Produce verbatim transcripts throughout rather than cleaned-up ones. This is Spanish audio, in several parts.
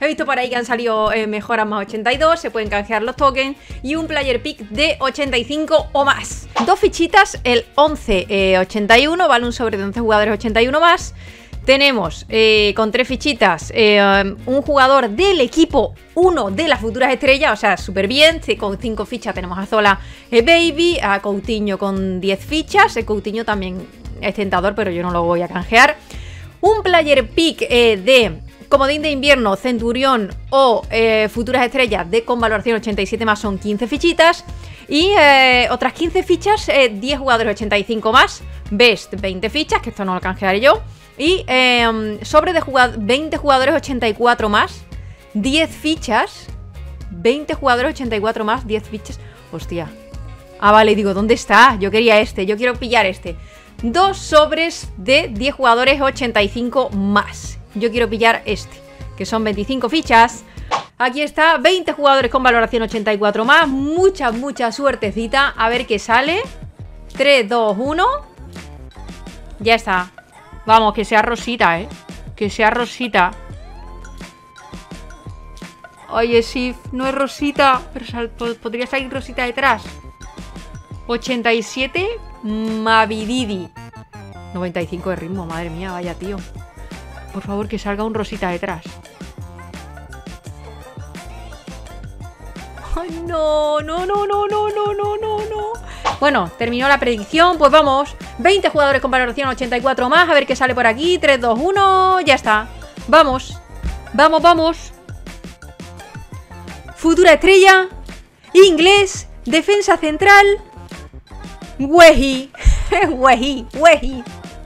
He visto por ahí que han salido eh, mejoras más ochenta y dos, se pueden canjear los tokens y un player pick de ochenta y cinco o más. Dos fichitas, el once ochenta y uno, vale un sobre de once jugadores ochenta y uno más. Tenemos eh, con tres fichitas eh, un jugador del equipo uno de las futuras estrellas, o sea, súper bien. Con cinco fichas tenemos a Zola eh, Baby, a Coutinho con diez fichas. El Coutinho también es tentador, pero yo no lo voy a canjear. Un player pick eh, de comodín de invierno, Centurión o eh, futuras estrellas de con valoración ochenta y siete más, son quince fichitas. Y eh, otras quince fichas, eh, diez jugadores ochenta y cinco más. Best, veinte fichas, que esto no lo canjearé yo. Y eh, sobre de jugad veinte jugadores ochenta y cuatro más, diez fichas. veinte jugadores ochenta y cuatro más, diez fichas. Hostia. Ah, vale, digo, ¿dónde está? Yo quería este, yo quiero pillar este. Dos sobres de diez jugadores ochenta y cinco más. Yo quiero pillar este, que son veinticinco fichas. Aquí está, veinte jugadores con valoración ochenta y cuatro más. Mucha, mucha suertecita. A ver qué sale. tres, dos, uno. Ya está. Vamos, que sea rosita, ¿eh? Que sea rosita. Oye, Sif, no es rosita, pero sal, podría salir rosita detrás. ochenta y siete, Mavididi. noventa y cinco de ritmo, madre mía, vaya tío. Por favor, que salga un rosita detrás. Ay, no, no, no, no, no, no, no, no, no. Bueno, terminó la predicción, pues vamos. veinte jugadores con valoración ochenta y cuatro más. A ver qué sale por aquí. tres, dos, uno, ya está. Vamos, vamos, vamos. Futura estrella. Inglés. Defensa central. Wehi. Wehi, Wehi.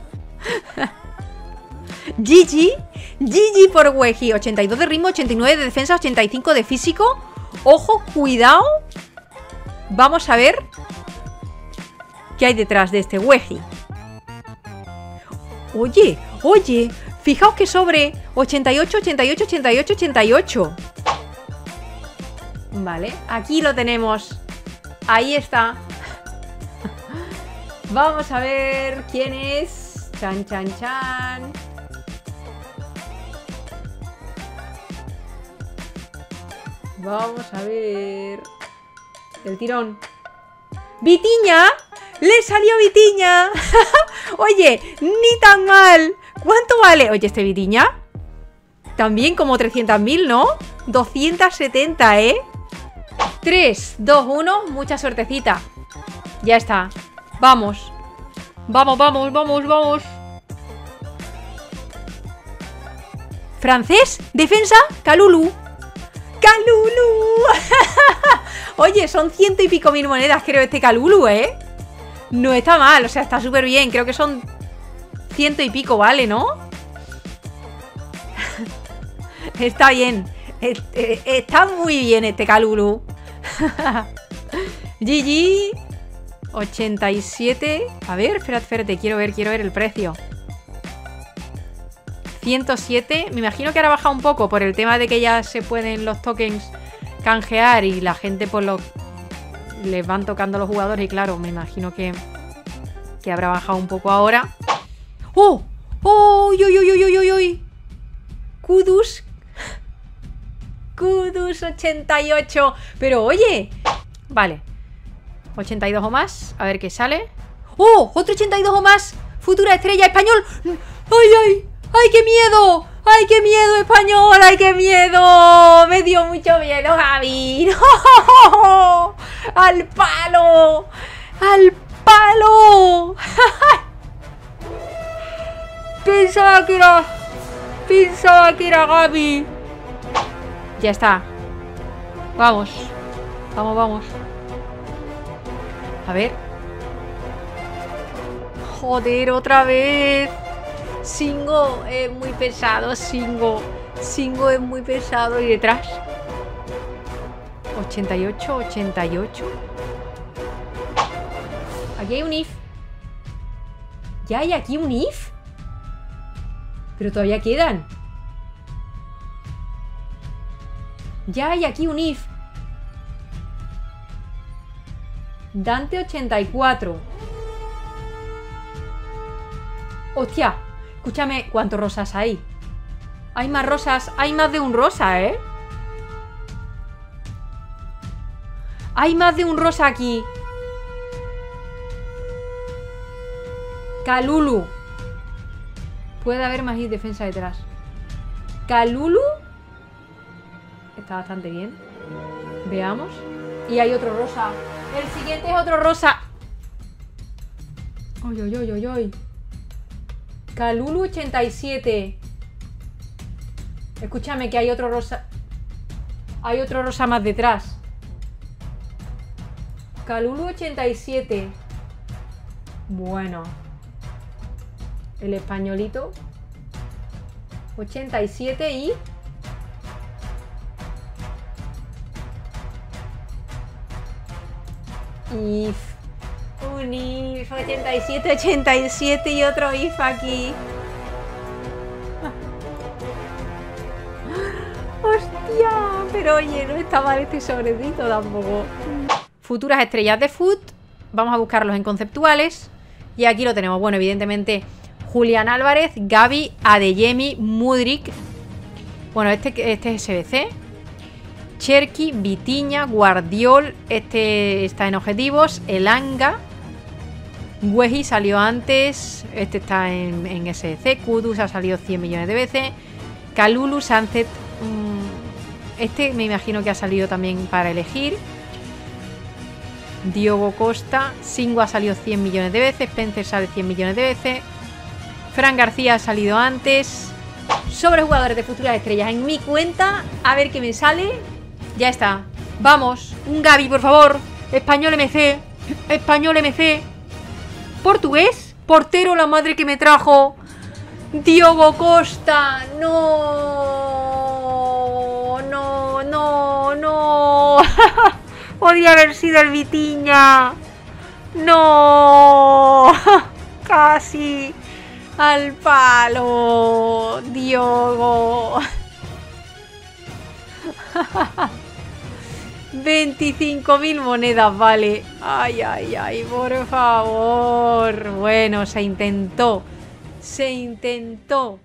Gigi. Gigi por Wehi. ochenta y dos de ritmo, ochenta y nueve de defensa, ochenta y cinco de físico. Ojo, cuidado. Vamos a ver qué hay detrás de este Wehi. Oye, oye, fijaos que sobre ochenta y ocho, ochenta y ocho, ochenta y ocho, ochenta y ocho. Vale, aquí lo tenemos. Ahí está. Vamos a ver quién es. Chan, chan, chan. Vamos a ver. El tirón. ¡Vitiña! ¡Le salió Vitiña! Oye, ni tan mal. ¿Cuánto vale? Oye, este Vitiña también como trescientos mil, ¿no? doscientos setenta, ¿eh? tres, dos, uno. Mucha suertecita. Ya está. Vamos. Vamos, vamos, vamos, vamos. Francés. Defensa. Kalulu. ¡Kalulu! Oye, son ciento y pico mil monedas, creo, este Kalulu, ¿eh? No está mal, o sea, está súper bien. Creo que son ciento y pico, ¿vale? ¿No? Está bien. Está muy bien este Kalulu. G G. ochenta y siete. A ver, espérate, espérate, quiero ver, quiero ver el precio. ciento siete. Me imagino que ahora baja un poco por el tema de que ya se pueden los tokens canjear y la gente pues lo, les van tocando los jugadores y claro, me imagino que, que habrá bajado un poco ahora. ¡Oh! ¡Oh! ¡Uy, uy, uy, uy, uy, uy! Kudus. Kudus ochenta y ocho. Pero oye, vale, ochenta y dos o más. A ver qué sale. ¡Oh! Otro ochenta y dos o más. Futura estrella español. ¡Ay, ay! ¡Ay, qué miedo! ¡Ay, qué miedo, español! ¡Ay, qué miedo! Me dio mucho miedo, Javi. ¡No! ¡Al palo! ¡Al palo! Pensaba que era... Pensaba que era Gaby. Ya está. Vamos. Vamos, vamos. A ver. Joder, otra vez. Singo es muy pesado, Singo. Singo es muy pesado. ¿Y detrás? ochenta y ocho, ochenta y ocho. Aquí hay un if. ¿Ya hay aquí un if? Pero todavía quedan. Ya hay aquí un if. Dante ochenta y cuatro. Hostia. Escúchame, ¿cuántos rosas hay? Hay más rosas. Hay más de un rosa, ¿eh? Hay más de un rosa aquí. Kalulu. Puede haber más y defensa detrás. Kalulu. Está bastante bien. Veamos. Y hay otro rosa. El siguiente es otro rosa. Oy, oy, oy, oy, oy. Kalulu ochenta y siete. Escúchame que hay otro rosa. Hay otro rosa más detrás. Kalulu ochenta y siete. Bueno. El españolito. ochenta y siete y... If. Un if. ochenta y siete, ochenta y siete y otro if aquí. ¡Hostia! Pero oye, no está mal este sobrecito tampoco. Futuras estrellas de Foot. Vamos a buscarlos en conceptuales. Y aquí lo tenemos. Bueno, evidentemente Julián Álvarez, Gavi, Adeyemi, Mudryk. Bueno, este, este es S B C. Cherki, Vitinha, Guardiol. Este está en objetivos. Elanga. Wehi salió antes. Este está en, en S B C. Kudus ha salido cien millones de veces. Kalulu, Sunset. Mmm, este me imagino que ha salido también para elegir. Diogo Costa. Singo ha salido cien millones de veces. Spencer sale cien millones de veces. Fran García ha salido antes. Sobre jugadores de futuras estrellas en mi cuenta. A ver qué me sale. Ya está. Vamos. Un Gavi, por favor. Español M C. Español M C. Portugués. Portero, la madre que me trajo. Diogo Costa. No. No, no, no. Podría haber sido el Vitinha. No. Casi. Al palo. Diogo. veinticinco mil monedas, vale. Ay, ay, ay, por favor. Bueno, se intentó. Se intentó.